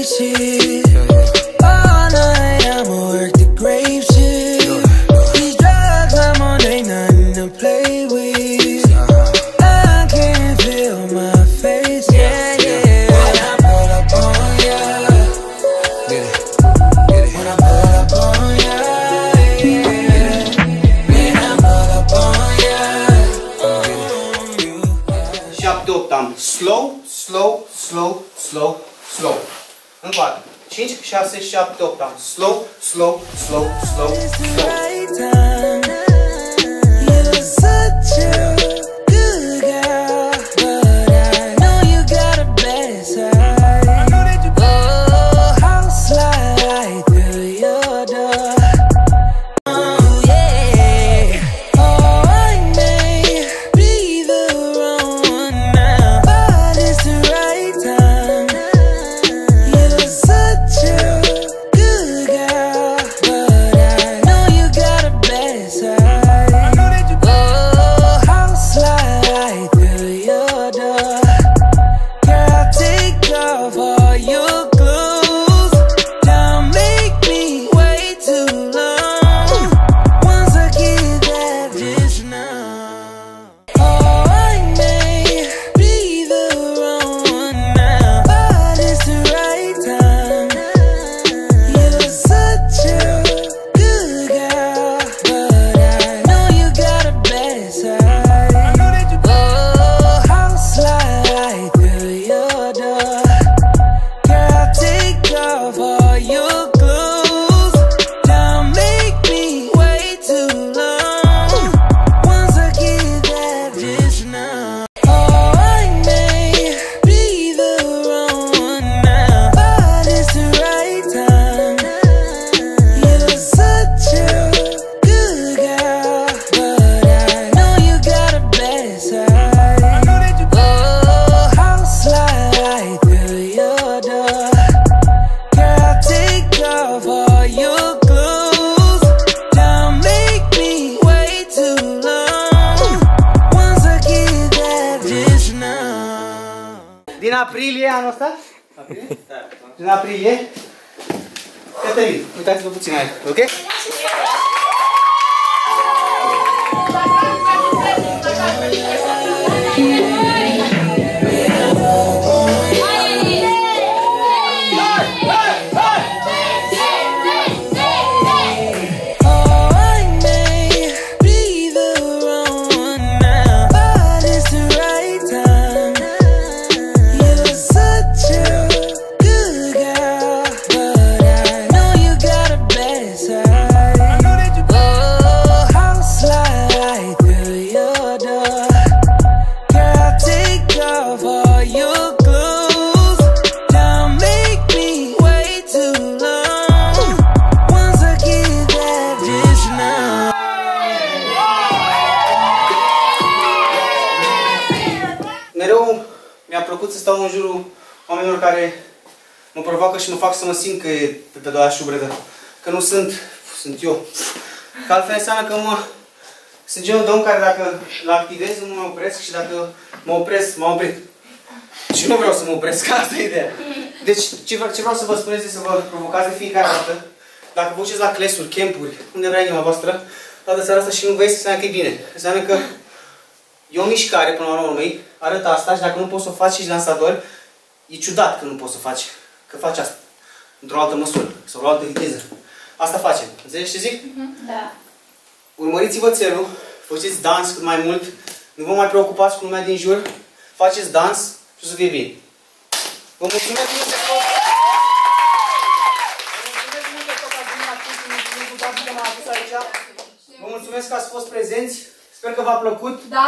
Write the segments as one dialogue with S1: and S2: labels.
S1: shit. All night I'ma work the grave shit. These drugs I'm on ain't nothing to play with. I can feel my face, yeah, yeah. When I pull up on ya, get it, get it. When I pull up on ya, yeah. When I pull up on ya,
S2: 7-8 am slow, slow, slow, slow, slow. Încă o dată. 5, 6, 7, 8 am slow, slow, slow, slow,
S1: it's the
S2: slow.
S1: right time. You're such a good girl, but I know you got a bad side. Oh, I'll slide right through your door. Oh yeah. Oh, I may be the wrong one now, but it's the right time. You're such a good girl, but I know you got a bad side. Oh, I'll slide right through your door. Girl, take off all your clothes. Don't make me wait too long. Once I get that, just know. Oh, I may be the wrong one now, but it's the right time. You're such a good girl, but I know you got a bad side. Oh, I'll slide right through your door. Girl, take off all your clothes. Don't make me wait too long. Once I get that, just know. Oh, I may be the wrong one now, but it's the right time. You're such a good girl, but I know you got a bad side. Oh, I'll slide right through your door. Girl, take off all your clothes. Don't make me wait too long. Once I get that, just know.
S2: Din aprilie anul ăsta? Din aprilie? Cătălin, uitați-vă puțin aici, ok?
S1: Oh, I may be the wrong one now, but it's the right time. You're such a good girl, but I know you got a bad side. Oh, I'll slide right through your door. Girl, take off all your clothes. Don't make me wait too long. Once I get that, just know.
S2: Mereu mi-a plăcut să stau în jurul oamenilor care mă provoacă și mă fac să mă simt că e pe doar șubredă. Că nu sunt eu. Că altfel înseamnă că sunt genul de om care dacă îl activez nu mă opresc și dacă mă opresc, m-am oprit. Și nu vreau să mă opresc, asta e ideea. Deci ce vreau să vă spun este să vă provocați de fiecare dată. Dacă vă duceți la clasuri, campuri, unde vrea inima voastră, toată seara asta și nu vă iese, înseamnă că e bine. Înseamnă că e o mișcare, până la urmă, arăt asta și dacă nu poți să o faci și dansator, e ciudat că nu poți să o faci. Că faci asta. Într-o altă măsură, sau o altă viteză. Asta facem. Înțelegi ce zic?
S3: Da.
S2: Urmăriți-vă țelul, faceți dans cât mai mult, nu vă mai preocupați cu lumea din jur, faceți dans și o să fie bine. Vă mulțumesc mult de tot! Vă mulțumesc că ați fost prezenți, sper că v-a plăcut.
S3: Da!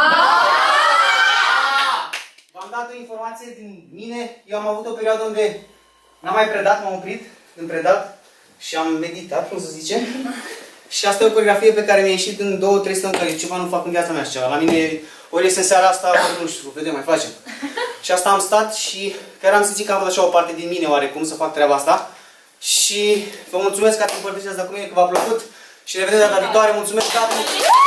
S2: V-am dat o informație din mine, eu am avut o perioadă unde n-am mai predat, m-am oprit în predat și am meditat, cum să zice. Și asta e o coreografie pe care mi-a ieșit în 2-3 săptămâni, care ceva nu fac în viața mea și ceva. La mine, ori este în seara asta, ori nu știu, vedem, mai facem. Și asta am stat și chiar am simțit că am avut așa o parte din mine oarecum să fac treaba asta. Și vă mulțumesc că ați împărtășit asta cu mine, că v-a plăcut. Și ne vedem data viitoare. Mulțumesc, tată!